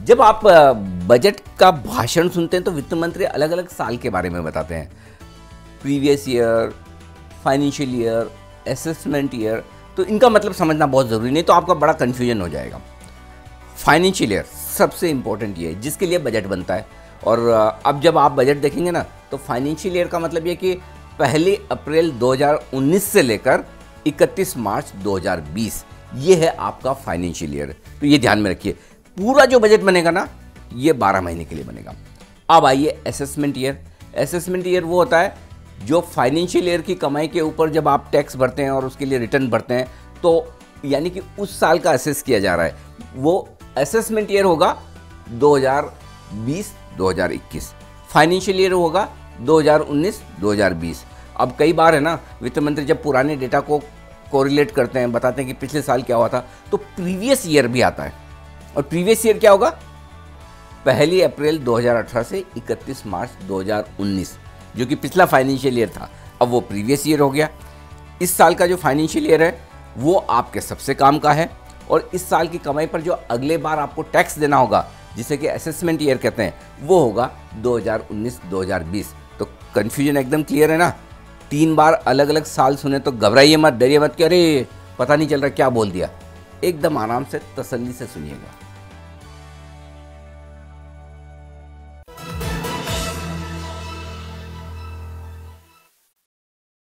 जब आप बजट का भाषण सुनते हैं तो वित्त मंत्री अलग अलग साल के बारे में बताते हैं, previous year, financial year, assessment year. तो इनका मतलब समझना बहुत ज़रूरी, नहीं तो आपका बड़ा कन्फ्यूजन हो जाएगा। फाइनेंशियल ईयर सबसे इम्पोर्टेंट ये है जिसके लिए बजट बनता है। और अब जब आप बजट देखेंगे ना तो फाइनेंशियल ईयर का मतलब ये कि 1 अप्रैल 2019 से लेकर 31 मार्च 2020 ये है आपका फाइनेंशियल ईयर। तो ये ध्यान में रखिए, पूरा जो बजट बनेगा ना ये 12 महीने के लिए बनेगा। अब आइए असेसमेंट ईयर। असेसमेंट ईयर वो होता है जो फाइनेंशियल ईयर की कमाई के ऊपर जब आप टैक्स भरते हैं और उसके लिए रिटर्न भरते हैं, तो यानी कि उस साल का असेस किया जा रहा है, वो असेसमेंट ईयर होगा 2020-2021। फाइनेंशियल ईयर होगा 2019-2020। अब कई बार है ना, वित्त मंत्री जब पुराने डेटा को कोरिलेट करते हैं, बताते हैं कि पिछले साल क्या हुआ था, तो प्रीवियस ईयर भी आता है। और प्रीवियस ईयर क्या होगा? 1 अप्रैल 2018 से 31 मार्च 2019, जो कि पिछला फाइनेंशियल ईयर था, अब वो प्रीवियस ईयर हो गया। इस साल का जो फाइनेंशियल ईयर है वो आपके सबसे काम का है, और इस साल की कमाई पर जो अगले बार आपको टैक्स देना होगा, जिसे कि असेसमेंट ईयर कहते हैं, वो होगा 2019-2020। तो कन्फ्यूजन एकदम क्लियर है ना? 3 बार अलग अलग साल सुने तो घबराइए मत, डरिए मत कि अरे पता नहीं चल रहा क्या बोल दिया। एकदम आराम से तसल्ली से सुनिएगा।